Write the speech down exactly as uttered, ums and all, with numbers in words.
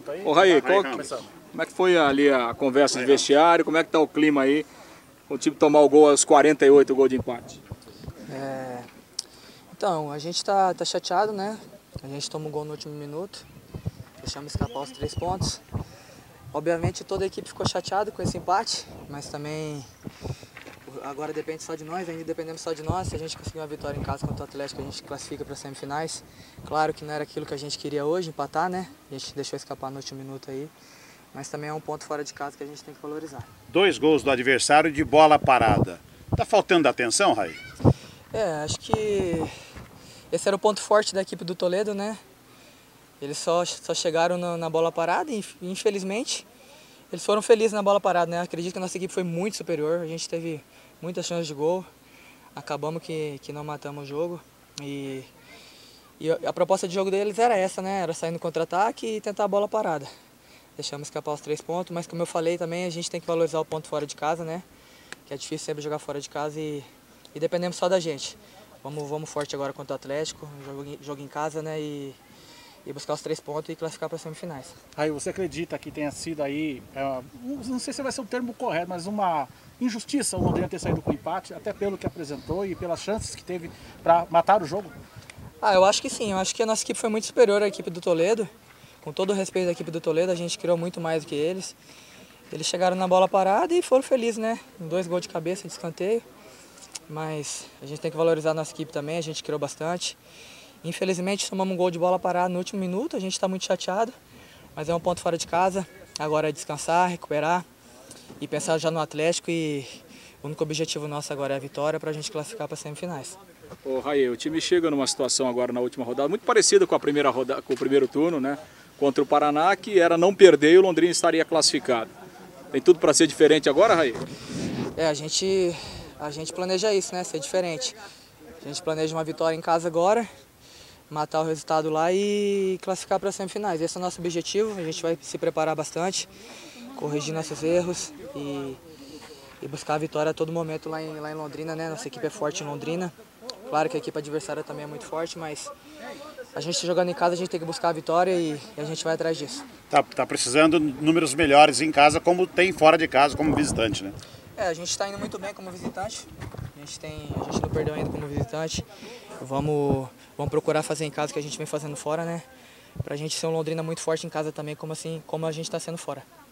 Ô Raí, qual, como é que foi ali a conversa de vestiário? Como é que tá o clima aí? O time tomar o gol aos quarenta e oito, o gol de empate. É... Então, a gente tá, tá chateado, né? A gente toma um gol no último minuto, deixamos escapar os três pontos. Obviamente toda a equipe ficou chateada com esse empate, mas também agora depende só de nós, ainda dependemos só de nós. Se a gente conseguir uma vitória em casa contra o Atlético, a gente classifica para as semifinais. Claro que não era aquilo que a gente queria hoje, empatar, né? A gente deixou escapar no último minuto aí, mas também é um ponto fora de casa que a gente tem que valorizar. Dois gols do adversário de bola parada. Tá faltando atenção, Raí? É, acho que esse era o ponto forte da equipe do Toledo, né? Eles só, só chegaram na, na bola parada e, infelizmente, eles foram felizes na bola parada, né? Acredito que a nossa equipe foi muito superior, a gente teve muitas chances de gol, acabamos que, que não matamos o jogo. E, e a proposta de jogo deles era essa, né? Era sair no contra-ataque e tentar a bola parada. Deixamos escapar os três pontos, mas como eu falei também, a gente tem que valorizar o ponto fora de casa, né? Que é difícil sempre jogar fora de casa e, e dependemos só da gente. Vamos, vamos forte agora contra o Atlético, jogo, jogo em casa, né? E, e buscar os três pontos e classificar para as semifinais. Aí você acredita que tenha sido aí, é, não sei se vai ser o termo correto, mas uma injustiça o Londrina ter saído com o empate, até pelo que apresentou e pelas chances que teve para matar o jogo? Ah, eu acho que sim, eu acho que a nossa equipe foi muito superior à equipe do Toledo. Com todo o respeito da equipe do Toledo, a gente criou muito mais do que eles. Eles chegaram na bola parada e foram felizes, né? Dois gols de cabeça de escanteio. Mas a gente tem que valorizar a nossa equipe também, a gente criou bastante. Infelizmente tomamos um gol de bola parada no último minuto, a gente está muito chateado, mas é um ponto fora de casa. Agora é descansar, recuperar e pensar já no Atlético, e o único objetivo nosso agora é a vitória para a gente classificar para as semifinais. Ô Raí, o time chega numa situação agora na última rodada muito parecida com a primeira rodada, com o primeiro turno, né? Contra o Paraná, que era não perder e o Londrina estaria classificado. Tem tudo para ser diferente agora, Raí? É, a gente, a gente planeja isso, né? Ser diferente. A gente planeja uma vitória em casa agora, matar o resultado lá e classificar para as semifinais. Esse é o nosso objetivo, a gente vai se preparar bastante, corrigir nossos erros e, e buscar a vitória a todo momento lá em, lá em Londrina, né? Nossa equipe é forte em Londrina. Claro que a equipe adversária também é muito forte, mas a gente jogando em casa, a gente tem que buscar a vitória e, e a gente vai atrás disso. Tá, tá precisando de números melhores em casa, como tem fora de casa, como visitante, né? É, a gente está indo muito bem como visitante. A gente, tem, a gente não perdeu ainda como visitante. Vamos, vamos procurar fazer em casa o que a gente vem fazendo fora, né? Pra gente ser um Londrina muito forte em casa também, como, assim, como a gente está sendo fora.